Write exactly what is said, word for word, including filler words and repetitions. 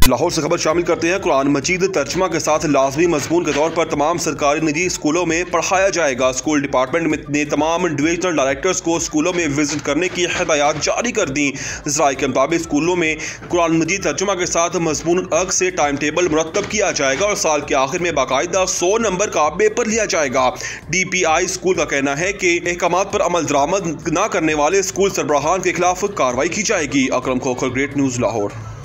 लाहौर से खबर शामिल करते हैं। कुरान मजीद तर्जमा के साथ लाजमी मजमून के तौर पर तमाम सरकारी निजी स्कूलों में पढ़ाया जाएगा। स्कूल डिपार्टमेंट ने तमाम डिविजनल डायरेक्टर्स को स्कूलों में विजिट करने की हिदायत जारी कर दी। ज़राए के मुताबिक स्कूलों में कुरान मजीद तर्जमा के साथ मजमून अलग से टाइम टेबल मुरतब किया जाएगा और साल के आखिर में बाकायदा सौ नंबर का पेपर लिया जाएगा। डी पी आई स्कूल का कहना है कि अहकामात पर अमल दरामद न करने वाले स्कूल सरबराहान के खिलाफ कार्रवाई की जाएगी। Akram Khokhar, great news, Lahore.